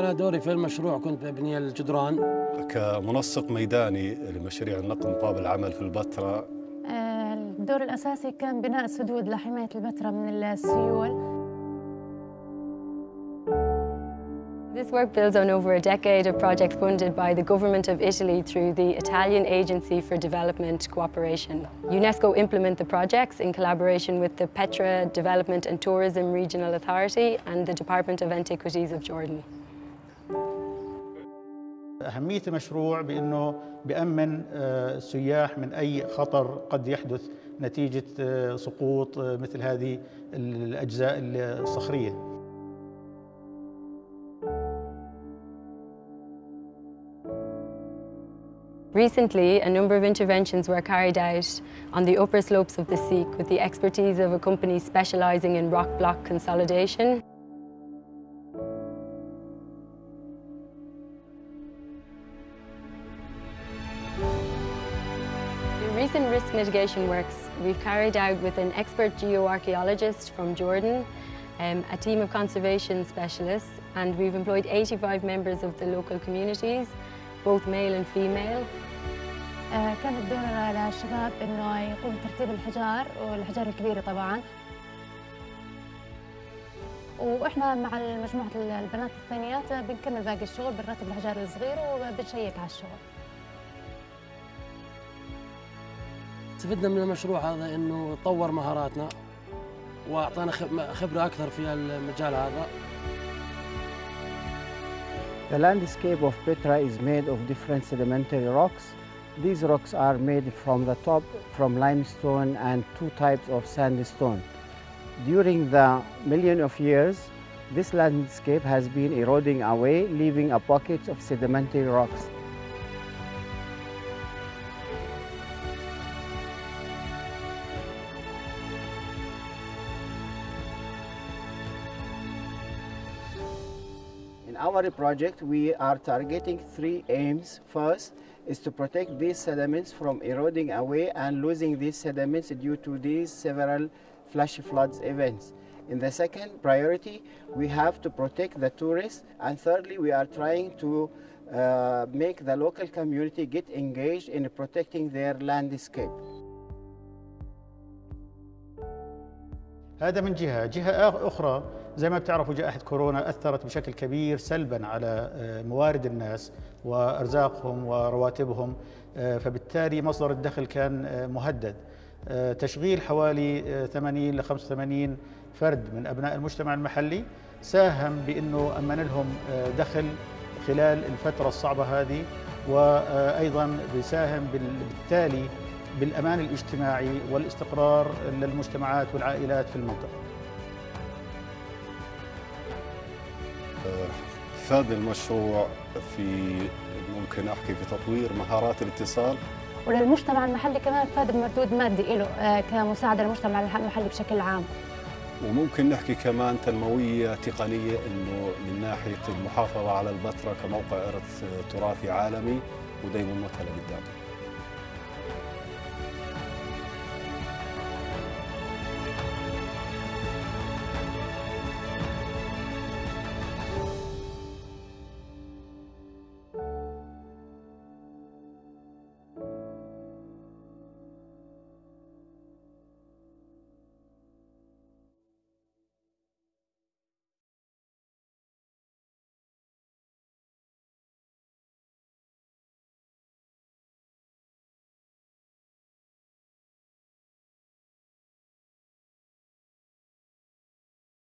أنا دوري في المشروع كنت ببني الجدران. كمنسق ميداني لمشاريع النقل مقابل العمل في البتراء، الدور الأساسي كان بناء سدود لحماية البتراء من السيول. This work builds on over a decade of projects funded by the Government of Italy through the Italian Agency for Development Cooperation. UNESCO implement the projects in collaboration with the Petra Development and Tourism Regional Authority and the Department of Antiquities of Jordan. أهمية المشروع بأنه بيأمن السياح من أي خطر قد يحدث نتيجة سقوط مثل هذه الأجزاء الصخرية. Recently, a number of interventions were carried out on the upper slopes of the Seek with the expertise of a company specialising in rock block consolidation. The recent risk mitigation works we've carried out with an expert geoarchaeologist from Jordan, a team of conservation specialists, and we've employed 85 members of the local communities, both male and female. كان الدور للشباب إنه يقوم بترتيب الحجار والحجار الكبيرة طبعاً. وإحنا مع مجموعة البنات الثانيات بنكمل باقي الشغل، بنرتب الحجار الصغيرة وبنشيك على الشغل. استفدنا من المشروع هذا إنه طور مهاراتنا وأعطانا خبرة أكثر في المجال هذا. The landscape of Petra is made of different sedimentary rocks. These rocks are made from the top from limestone and two types of sandstone. During the millions of years, this landscape has been eroding away, leaving a pocket of sedimentary rocks. In our project, we are targeting three aims. First is to protect these sediments from eroding away and losing these sediments due to these several flash floods events. In the second priority, we have to protect the tourists, and thirdly, we are trying to make the local community get engaged in protecting their landscape. هذا من جهة أخرى زي ما بتعرفوا جائحة كورونا أثرت بشكل كبير سلباً على موارد الناس وأرزاقهم ورواتبهم، فبالتالي مصدر الدخل كان مهدد. تشغيل حوالي 80 ل 85 فرد من أبناء المجتمع المحلي ساهم بأنه أمن لهم دخل خلال الفترة الصعبة هذه، وأيضاً بيساهم بالتالي بالأمان الاجتماعي والاستقرار للمجتمعات والعائلات في المنطقة. فاد المشروع في ممكن أحكي في تطوير مهارات الاتصال، وللمجتمع المحلي كمان فاد بمردود مادي له كمساعدة للمجتمع المحلي بشكل عام. وممكن نحكي كمان تنموية تقنية إنه من ناحية المحافظة على البتراء كموقع إرث تراثي عالمي ودايما مثل قدامه.